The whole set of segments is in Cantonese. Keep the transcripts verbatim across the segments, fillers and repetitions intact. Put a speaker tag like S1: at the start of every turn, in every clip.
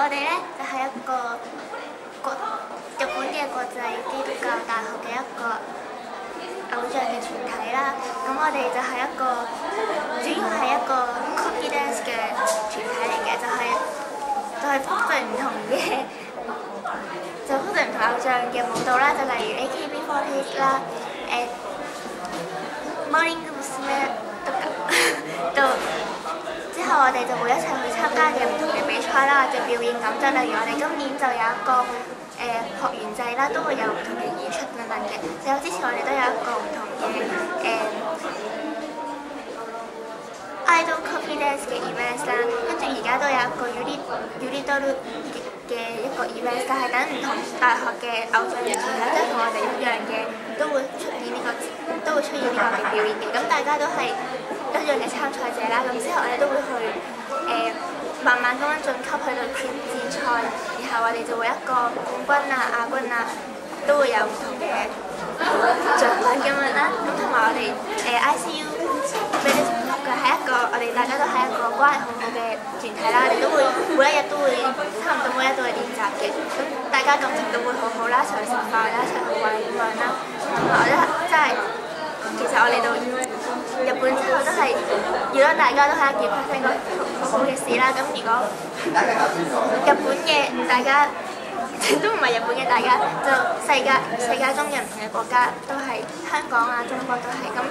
S1: 我哋咧就係、是、一個國日本嘅國際基督教大學嘅一個偶像嘅團體啦。咁我哋就係一個主要係一個 copy dance 嘅團體嚟嘅，就係、是、就係複製唔同嘅，就複製唔同偶像嘅舞蹈啦。就例如 A K B 四十八啦，誒、モーニング娘。とか到之後，我哋就會一齊去參加嘅唔同嘅比賽啦，或者表演咁。就例如我哋今年就有一個誒、呃、學園祭啦，都會有唔同嘅演出等等嘅。仲有之前我哋都有一個唔同嘅誒、呃、idol copy dance 嘅 event 啦，跟住而家都有一個 Yuri Yuridoru 嘅一個 event， 就係等唔同大學嘅偶像團體，即係同我哋一樣嘅，都會出現呢、這個都會出現呢個嘅表演嘅。咁大家都係一樣嘅參賽者啦，咁之後我哋都會去誒、呃、慢慢咁樣晉級去到決戰賽，然後我哋就會一個冠軍啊、亞軍啊，都會有唔同嘅獎品咁樣啦。咁同埋我哋誒、呃、I C U Village Pop 嘅係一個我哋大家都係一個關係好好嘅團體啦，我哋都會每一日都會差唔多每一日都會練習嘅，咁大家感情都會好好啦，一齊去食飯啦，一齊去玩咁樣啦。同埋我覺得真係其實我嚟到日本之後都係，如果大家都係一件發生一個好好嘅事啦。咁如果日本嘅大家都唔係日本嘅大家，就世界世界中嘅唔同嘅國家都係香港啊、中國都係咁。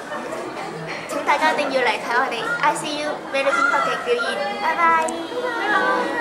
S1: 請大家一定要嚟睇我哋 I C U Village Pop 嘅表演，拜拜。